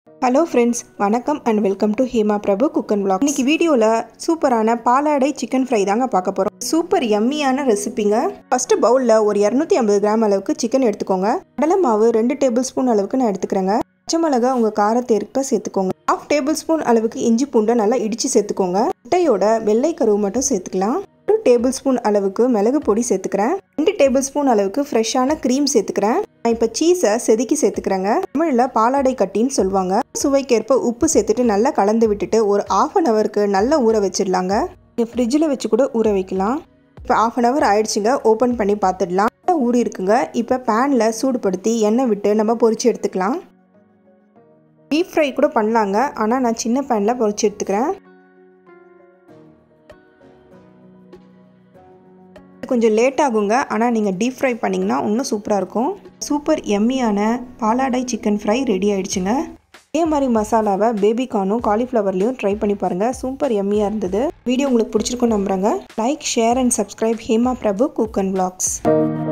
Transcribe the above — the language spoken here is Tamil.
Hello friends, வணக்கம் and welcome to Hema Prabhu Cook and Vlog. இன்னைக்கு வீடியோல சூப்பரான பாலாடை சிக்கன் ஃப்ரை தாங்க பார்க்க போறோம். சூப்பர் யம்மியான ரெசிபிங்க. ஃபர்ஸ்ட் பவுல்ல ஒரு 250 கிராம் அளவுக்கு சிக்கன் எடுத்துக்கோங்க. கடலை மாவு 2 டேபிள் ஸ்பூன் அளவுக்கு நான் எடுத்துக்கறேங்க. பச்சை மிளகாய் உங்க காரத்திற்கு சேர்த்துக்கோங்க. 1/2 டேபிள் ஸ்பூன் அளவுக்கு இஞ்சி பூண்டை நல்லா இடிச்சு சேர்த்துக்கோங்க. முட்டையோட வெள்ளை கருவு மட்டும் சேர்த்துக்கலாம். 1 டேபிள் ஸ்பூன் அளவுக்கு மிளகு பொடி சேர்த்துக்கிறேன். 2 டேபிள் ஸ்பூன் அளவுக்கு ஃப்ரெஷ்ஷான க்ரீம் சேர்த்துக்கிறேன். நான் இப்போ சீஸை செதுக்கி சேர்த்துக்கிறேங்க. தமிழில் பாலாடை கட்டின்னு சொல்லுவாங்க. சுவைக்கேற்ப உப்பு சேர்த்துட்டு நல்லா கலந்து விட்டுட்டு ஒரு 1/2 ஹவருக்கு நல்லா ஊற வச்சிடலாங்க. நீங்கள் ஃப்ரிட்ஜில் வச்சு கூட ஊற வைக்கலாம். இப்போ 1/2 ஹவர் ஆயிடுச்சுங்க. ஓப்பன் பண்ணி பார்த்துடலாம். ஊறி இருக்குங்க. இப்போ பேனில் சூடுபடுத்தி எண்ணெய் விட்டு நம்ம பொரிச்சு எடுத்துக்கலாம். டீப் ஃப்ரை கூட பண்ணலாங்க. ஆனால் நான் சின்ன பேனில் பொரிச்சு எடுத்துக்கிறேன். கொஞ்சம் லேட் ஆகுங்க. ஆனால் நீங்கள் டீப் ஃப்ரை பண்ணிங்கன்னா இன்னும் சூப்பராக இருக்கும். சூப்பர் எம்மியான பாலாடை சிக்கன் ஃப்ரை ரெடி ஆயிடுச்சுங்க. இதே மாதிரி மசாலாவை பேபிகார்னும் காலிஃப்ளவர்லையும் ட்ரை பண்ணி பாருங்கள். சூப்பர் எம்மியாக இருந்தது. வீடியோ உங்களுக்கு பிடிச்சிருக்குன்னு நம்புகிறேங்க. Like, share and subscribe Hema Prabhu cook and vlogs.